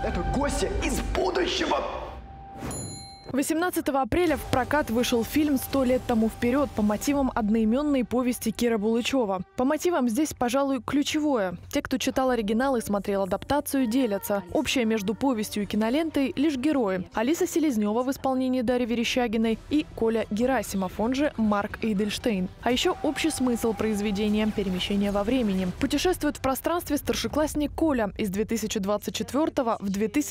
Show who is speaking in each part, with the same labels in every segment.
Speaker 1: Это гости из будущего!
Speaker 2: 18 апреля в прокат вышел фильм «100 лет тому вперед» по мотивам одноименной повести Кира Булычева. По мотивам здесь, пожалуй, ключевое. Те, кто читал оригинал и смотрел адаптацию, делятся. Общее между повестью и кинолентой – лишь герои. Алиса Селезнева в исполнении Дарьи Верещагиной и Коля Герасимов, он же Марк Эйдельштейн. А еще общий смысл произведения – перемещение во времени. Путешествует в пространстве старшеклассник Коля из 2024 в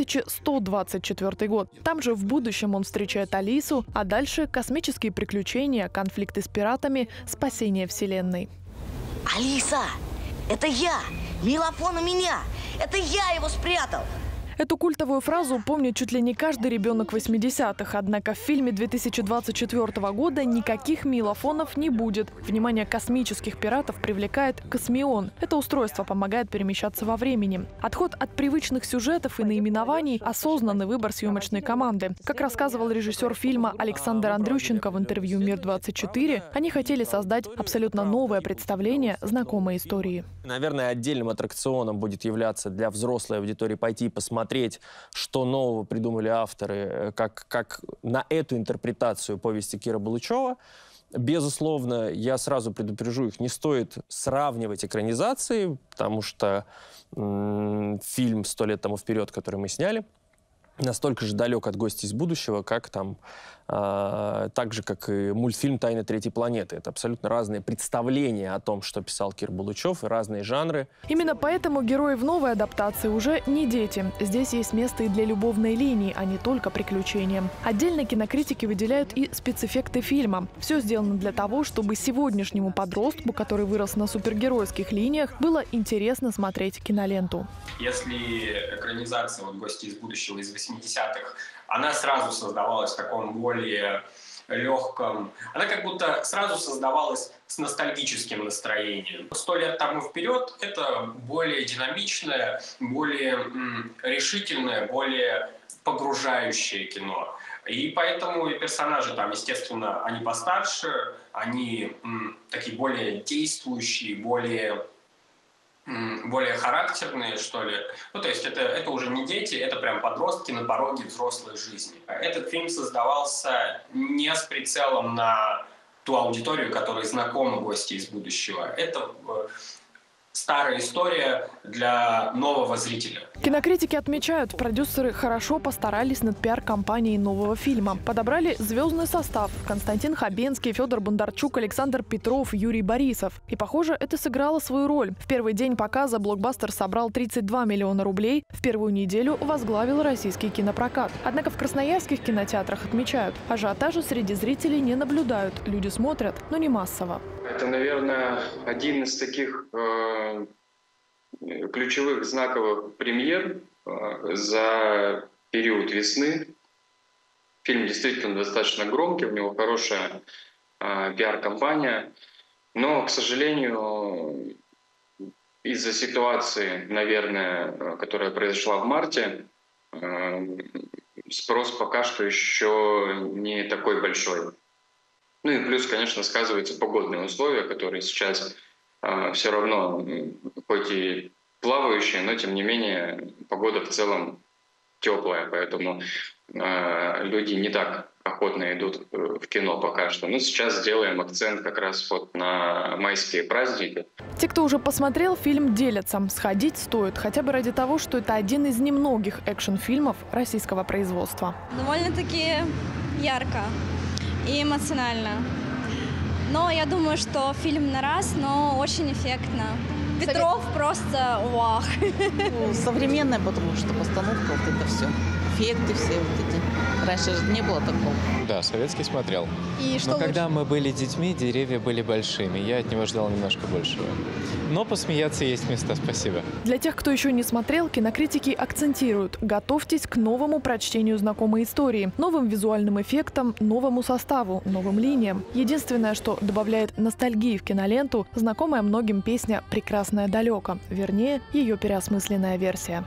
Speaker 2: 2124 год. Там же в будущем он встречает Алису, а дальше космические приключения, конфликты с пиратами, спасение вселенной.
Speaker 3: Алиса, это я! Мелофон у меня! Это я его спрятал!
Speaker 2: Эту культовую фразу помнит чуть ли не каждый ребенок 80-х. Однако в фильме 2024 года никаких милофонов не будет. Внимание космических пиратов привлекает космион. Это устройство помогает перемещаться во времени. Отход от привычных сюжетов и наименований – осознанный выбор съемочной команды. Как рассказывал режиссер фильма Александр Андрющенко в интервью «Мир-24», они хотели создать абсолютно новое представление знакомой истории.
Speaker 4: Наверное, отдельным аттракционом будет являться для взрослой аудитории пойти и посмотреть, что нового придумали авторы, как на эту интерпретацию повести Кира Булычева. Безусловно, я сразу предупрежу их, не стоит сравнивать экранизации, потому что фильм «100 лет тому вперед», который мы сняли, настолько же далек от «Гостей из будущего», как там, так же, как и мультфильм «Тайны третьей планеты». Это абсолютно разные представления о том, что писал Кир Булычев, и разные жанры.
Speaker 2: Именно поэтому герои в новой адаптации уже не дети. Здесь есть место и для любовной линии, а не только приключения. Отдельно кинокритики выделяют и спецэффекты фильма. Все сделано для того, чтобы сегодняшнему подростку, который вырос на супергеройских линиях, было интересно смотреть киноленту.
Speaker 5: Если экранизация «Гости из будущего» из 80-х, она сразу создавалась в таком более легком, она как будто сразу создавалась с ностальгическим настроением. «100 лет тому вперед» — это более динамичное, более решительное, более погружающее кино. И поэтому и персонажи там, естественно, они постарше, они такие более действующие, более характерные, что ли. Ну, то есть это уже не дети, это прям подростки на пороге взрослой жизни. Этот фильм создавался не с прицелом на ту аудиторию, которой знакомы «Гости из будущего». Это старая история для нового зрителя.
Speaker 2: Кинокритики отмечают, продюсеры хорошо постарались над пиар-компанией нового фильма. Подобрали звездный состав – Константин Хабенский, Федор Бондарчук, Александр Петров, Юрий Борисов. И, похоже, это сыграло свою роль. В первый день показа блокбастер собрал 32 миллиона рублей. В первую неделю возглавил российский кинопрокат. Однако в красноярских кинотеатрах отмечают, ажиотажа среди зрителей не наблюдают. Люди смотрят, но не массово.
Speaker 6: Это, наверное, один из таких ключевых знаковых премьер за период весны. Фильм действительно достаточно громкий, у него хорошая пиар-компания. Но, к сожалению, из-за ситуации, наверное, которая произошла в марте, спрос пока что еще не такой большой. Ну и плюс, конечно, сказываются погодные условия, которые сейчас все равно, хоть и плавающие, но тем не менее погода в целом теплая, поэтому люди не так охотно идут в кино пока что. Но сейчас сделаем акцент как раз вот на майские праздники.
Speaker 2: Те, кто уже посмотрел фильм, делятся. Сходить стоит хотя бы ради того, что это один из немногих экшн-фильмов российского производства.
Speaker 7: Довольно-таки ярко и эмоционально. Но я думаю, что фильм на раз, но очень эффектно. Петров просто вау.
Speaker 8: Современная, потому что постановка, вот это все. Эффекты все вот эти. Раньше же не было такого.
Speaker 9: Да, советский смотрел.
Speaker 7: И что лучше?
Speaker 9: Когда мы были детьми, деревья были большими. Я от него ждал немножко большего. Но посмеяться есть места, спасибо.
Speaker 2: Для тех, кто еще не смотрел, кинокритики акцентируют: готовьтесь к новому прочтению знакомой истории, новым визуальным эффектам, новому составу, новым линиям. Единственное, что добавляет ностальгии в киноленту, знакомая многим песня «Прекрасное далеко», вернее, ее переосмысленная версия.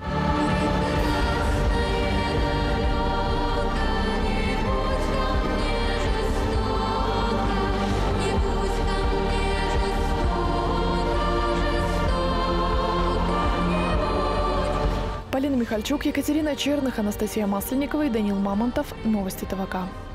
Speaker 2: Полина Михальчук, Екатерина Черных, Анастасия Масленникова и Данил Мамонтов. Новости ТВК.